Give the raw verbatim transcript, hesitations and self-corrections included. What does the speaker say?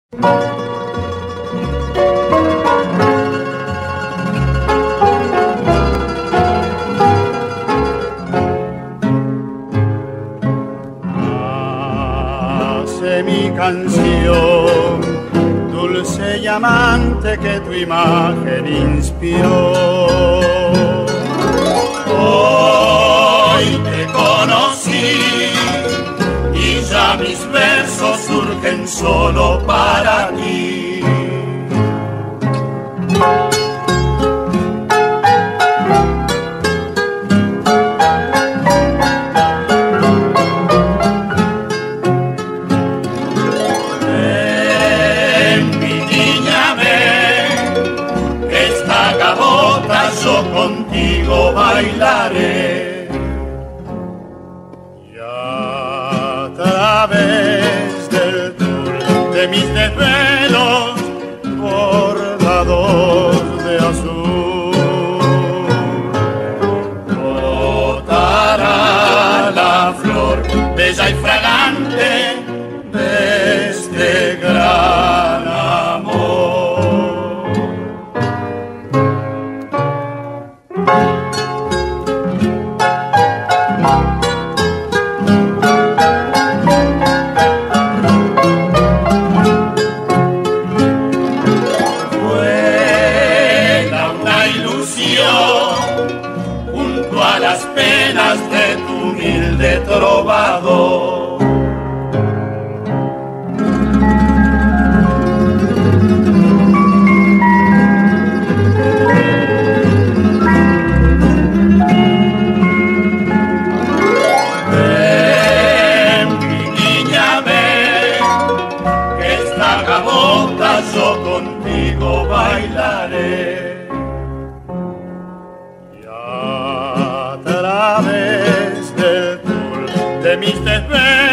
Hace mi canción, dulce y amante que tu imagen inspiró. Hoy te conocí y ya mis versos surgen solo para ti. Contigo bailaré y a través del tul de mis desvelos bordados de azul brotará la flor bella y fragante de este gran amor. De tu humilde trovador. Ven, mi niña, ven, que esta gavota yo contigo bailaré. A través del tul de mis desvelos